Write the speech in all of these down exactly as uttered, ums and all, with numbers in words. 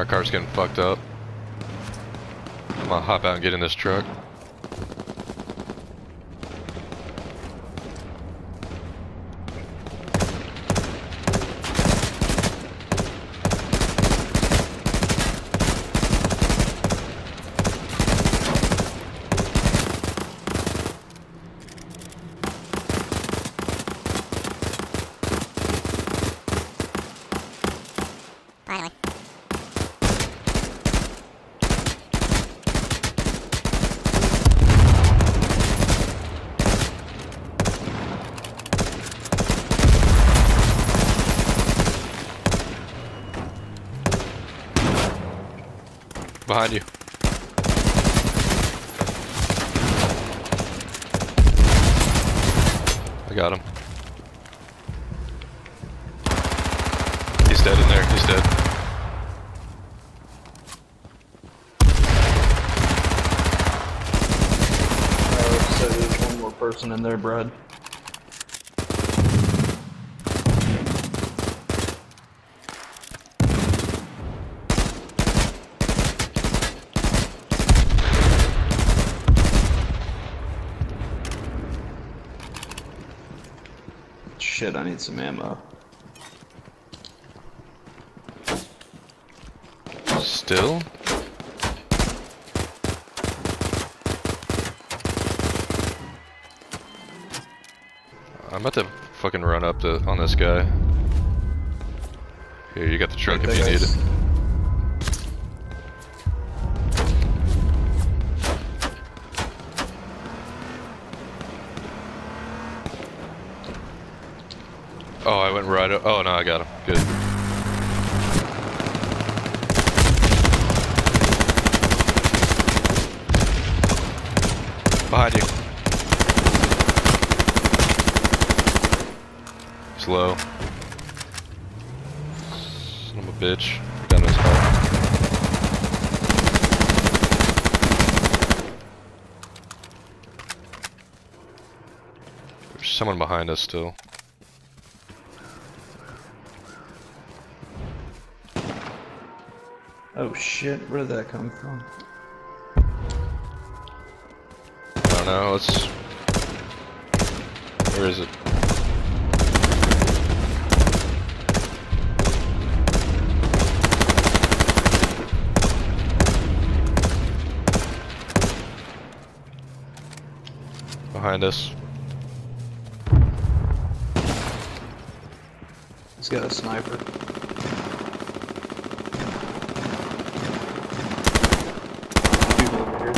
Our car's getting fucked up. I'm gonna hop out and get in this truck. Finally. Behind you. I got him. He's dead in there. He's dead. Uh, so there's one more person in there, Brad. Shit, I need some ammo. Still? I'm about to fucking run up to on this guy. Here, you got the truck Right if there, you need guys. it. Oh, I went right up. Oh no, I got him. Good. Behind you. He's low. Son of a bitch. Got in his car. There's someone behind us still. Oh shit, where did that come from? I don't know, let's... Where is it? Behind us. He's got a sniper. People over here.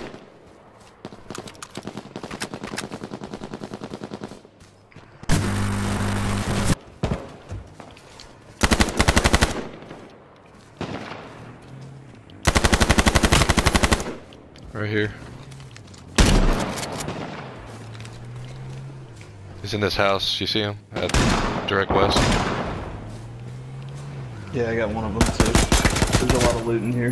Right here. He's in this house, you see him? At direct west. Yeah, I got one of them too. There's a lot of loot in here.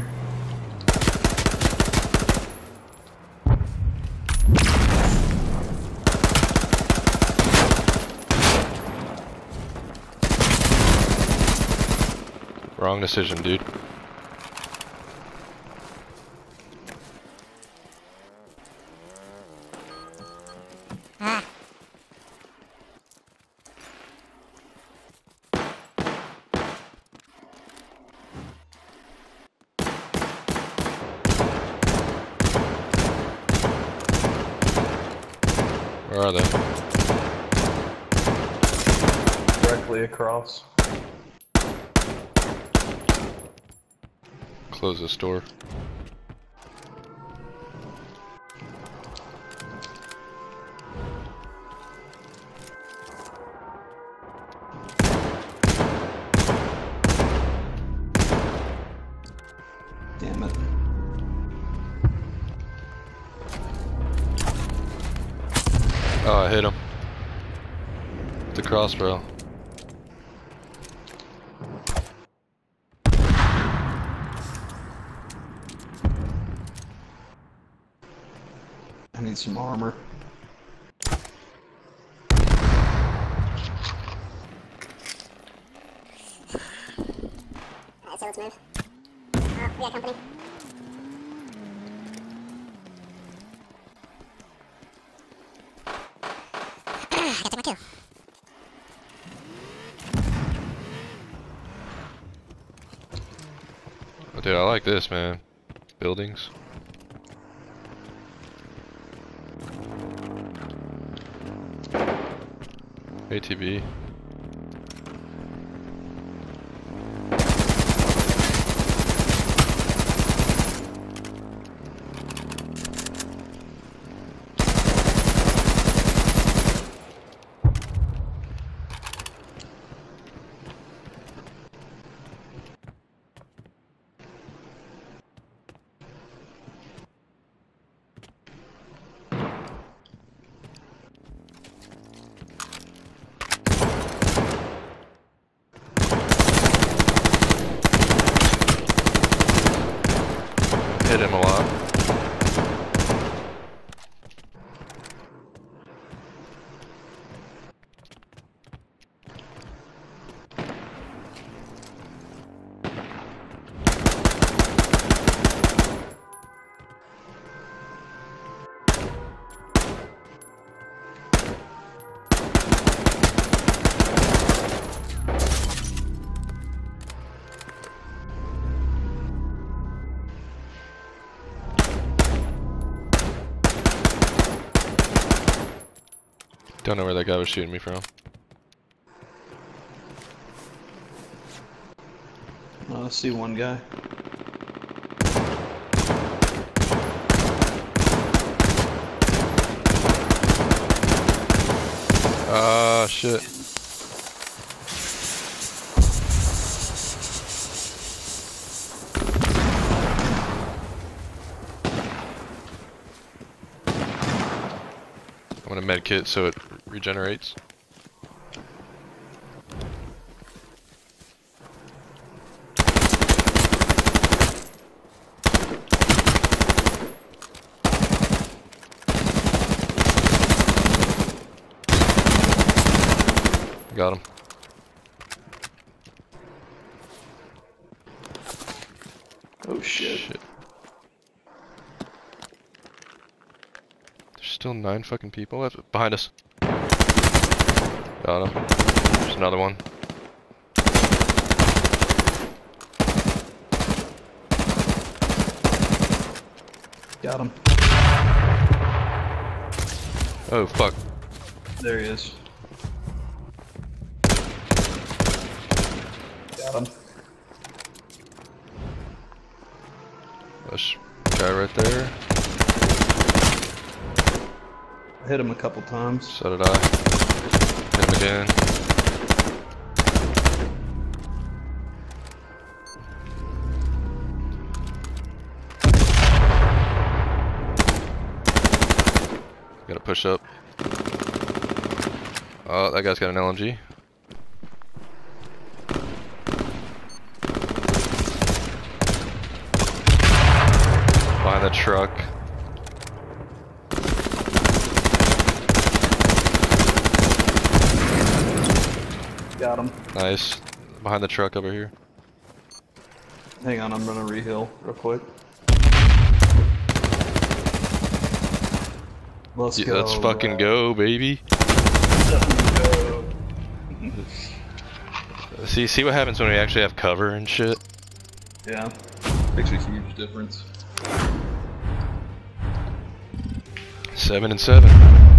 Wrong decision, dude. Ah. Where are they? Directly across. Close this door. Damn it. Oh, I hit him. The crossbow. I need some armor. Alright, so let's move. yeah, company. Gotta take my kill. Oh, dude, I like this, man. Buildings. A T V. Hit him a lot. Don't know where that guy was shooting me from. Uh, I see one guy. Ah, shit. I'm gonna med kit so it regenerates. Got him. Oh shit. Shit. There's still nine fucking people left behind us. Got him. There's another one. Got him. Oh fuck. There he is. Got him. This guy right there. I hit him a couple times. So did I. Hit him again. Gotta push up. Oh, that guy's got an L M G. Behind the truck. Got him. Nice. Behind the truck over here. Hang on, I'm gonna reheal real quick. Let's Yeah, go. let's fucking uh, go, baby. Let's go. See, see what happens when we actually have cover and shit. Yeah, makes a huge difference. Seven and seven.